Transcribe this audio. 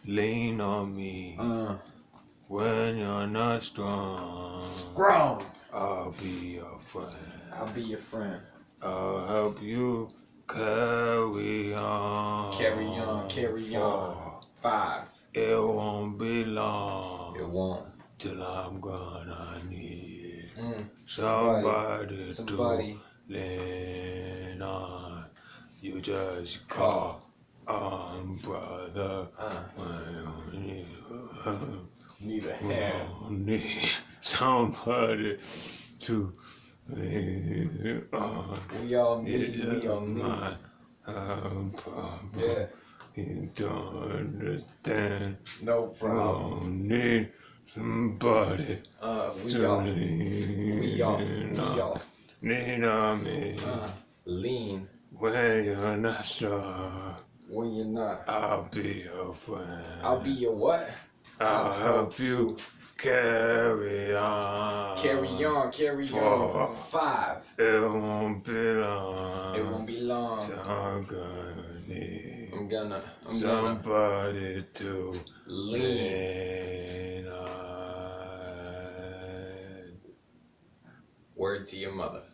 lean on me. When you're not strong, I'll be your friend. I'll be your friend. I'll help you carry on. Carry on, carry on. 5. It won't be long. It won't. Till I'm gonna need Somebody to lean on. You just call on, brother. When you need a hand. Need somebody to lean on. We all need. Yeah. You don't understand. No problem. Need somebody we all lean on me. Lean. When you're not strong. When you're not. I'll be your friend. I'll be your what? I'll help you carry on. Carry on, carry on. 5. It won't be long. It won't be long. I'm gonna need somebody to lean on. Word to your mother.